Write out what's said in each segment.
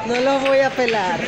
No los voy a pelar.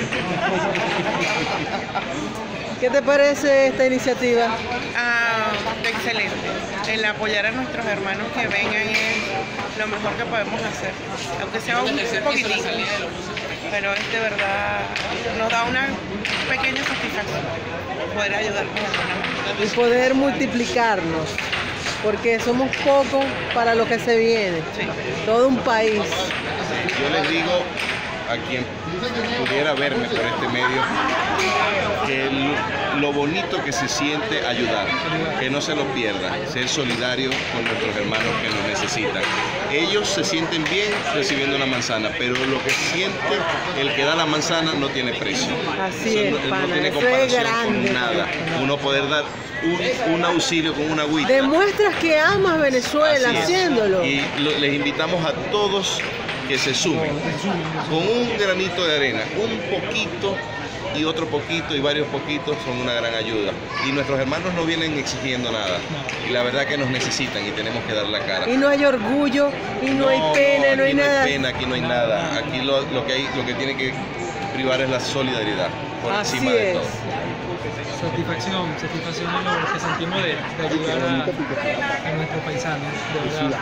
¿Qué te parece esta iniciativa? Excelente. El apoyar a nuestros hermanos que vengan es lo mejor que podemos hacer, aunque sea un poquitín, pero es de verdad, nos da una pequeña satisfacción poder ayudarnos de alguna manera. Y poder multiplicarnos, porque somos pocos para lo que se viene. Sí. Todo un país. Yo les digo a quien pudiera verme por este medio que lo bonito que se siente ayudar, que no se lo pierda, ser solidario con nuestros hermanos que nos necesitan. Ellos se sienten bien recibiendo una manzana, pero lo que siente el que da la manzana no tiene precio. Así es, pana, no tiene eso es comparación grande. con nada. Uno poder dar un auxilio con una agüita. Demuestras que amas Venezuela Así es. haciéndolo. Y les invitamos a todos que se sumen con un granito de arena, un poquito y otro poquito y varios poquitos son una gran ayuda. Y nuestros hermanos no vienen exigiendo nada. Y la verdad que nos necesitan y tenemos que dar la cara. Y no hay orgullo, y no hay pena, no hay nada. Aquí no hay pena, aquí no hay nada. Aquí lo que tiene que privar es la solidaridad por Así encima de es. todo. Satisfacción en lo que sentimos de ayudar a nuestros paisanos, de verdad.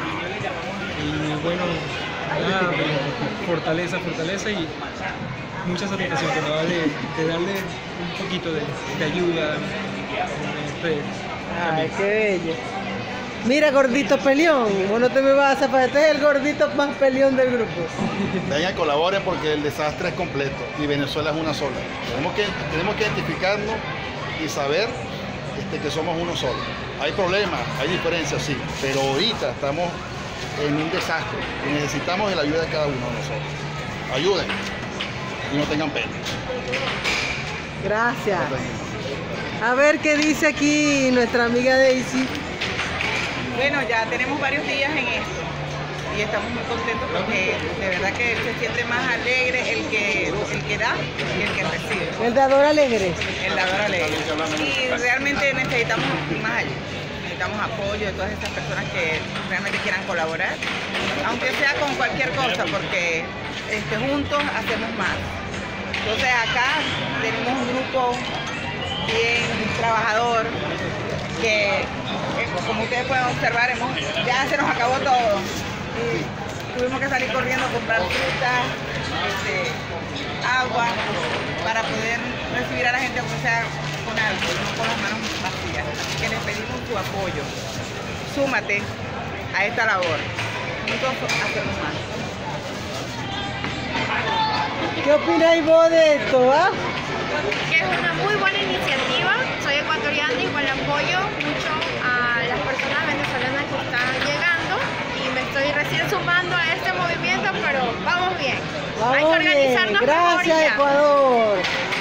Y bueno, nada, fortaleza y mucha satisfacción que nos da de darle un poquito de ayuda a ustedes. Ay, qué bello. Mira, gordito peleón, vos no te me vas a zafar, este es el gordito más peleón del grupo. Vengan, colaboren porque el desastre es completo y Venezuela es una sola. Tenemos que identificarnos y saber que somos uno solo. Hay problemas, hay diferencias, sí, pero ahorita estamos en un desastre y necesitamos la ayuda de cada uno de nosotros. Ayuden y no tengan pena. Gracias. A ver qué dice aquí nuestra amiga Daisy. Bueno, ya tenemos varios días en esto y estamos muy contentos porque de verdad que se siente más alegre el que da que el que recibe. El dador alegre. El dador alegre. Y realmente necesitamos más ayuda. Necesitamos apoyo de todas estas personas que realmente quieran colaborar, aunque sea con cualquier cosa, porque juntos hacemos más. Entonces acá tenemos un grupo bien trabajador que, como ustedes pueden observar, ya se nos acabó todo. Y tuvimos que salir corriendo a comprar fruta, agua, para poder recibir a la gente, aunque sea con algo, no con las manos vacías. Así que les pedimos tu apoyo. Súmate a esta labor. Juntos hacemos más. ¿Qué opináis vos de esto, ah? Que es una muy buena iniciativa. Soy ecuatoriana y igual apoyo mucho a las personas venezolanas que están llegando y me estoy recién sumando a este movimiento, pero vamos bien. Hay que organizarnos mejor y Gracias, ya. Ecuador.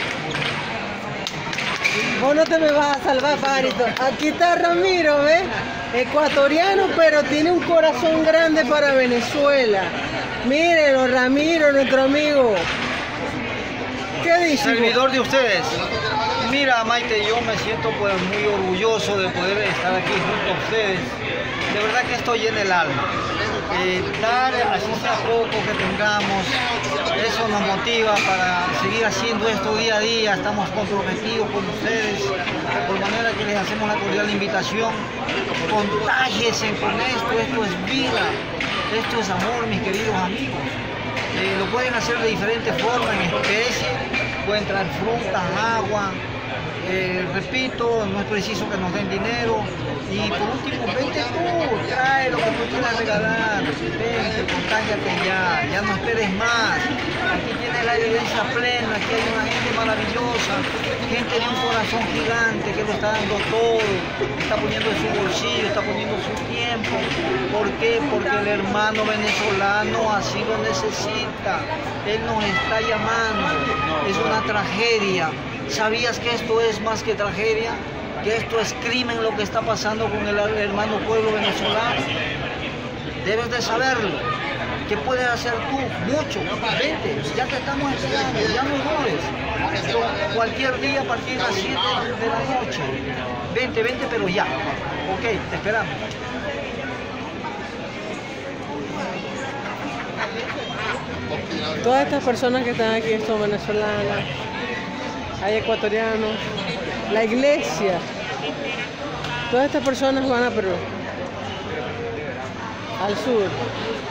Vos no te me vas a salvar, Farito. Aquí está Ramiro, ¿ves? Ecuatoriano, pero tiene un corazón grande para Venezuela. Mírenlo, Ramiro, nuestro amigo. ¿Qué dice? Servidor de ustedes. Mira, Maite, yo me siento pues muy orgulloso de poder estar aquí junto a ustedes. De verdad que esto llena el alma. Dar así sea poco que tengamos, eso nos motiva para seguir haciendo esto día a día. Estamos comprometidos con ustedes, por manera que les hacemos la cordial invitación. Contágiense con esto es vida, esto es amor, mis queridos amigos. Lo pueden hacer de diferentes formas, en especie, pueden traer frutas, agua. Repito, no es preciso que nos den dinero. Y por último, vente tú, trae lo que tú quieras regalar, vente, contágiate ya no esperes más. Aquí tienes la evidencia plena, aquí hay una gente maravillosa, gente de un corazón gigante que lo está dando todo, está poniendo en su bolsillo, está poniendo su tiempo. ¿Por qué? Porque el hermano venezolano así lo necesita, él nos está llamando, es una tragedia. ¿Sabías que esto es más que tragedia? Que esto es crimen lo que está pasando con el hermano pueblo venezolano. Debes de saberlo. ¿Qué puedes hacer tú? Mucho. Vente, ya te estamos esperando, ya no dudes. Cualquier día a partir de las 7 de la noche. Vente, pero ya. Ok, te esperamos. Todas estas personas que están aquí son venezolanas, hay ecuatorianos, la iglesia. Todas estas personas van a Perú, al sur.